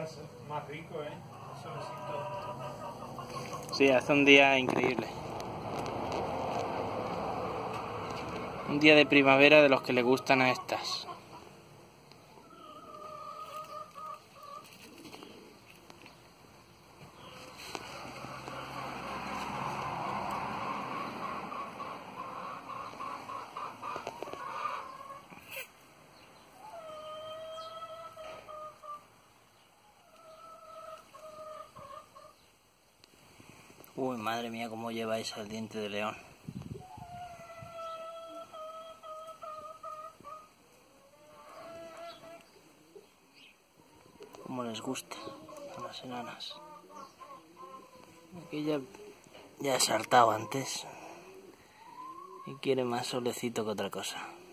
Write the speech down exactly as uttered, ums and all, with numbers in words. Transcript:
más, más rico, ¿eh? Solecito. Sí, hace un día increíble. Un día de primavera de los que le gustan a estas. Uy, madre mía, cómo lleváis al diente de león. Cómo les gusta a las enanas. Aquí ya, ya he saltado antes y quiere más solecito que otra cosa.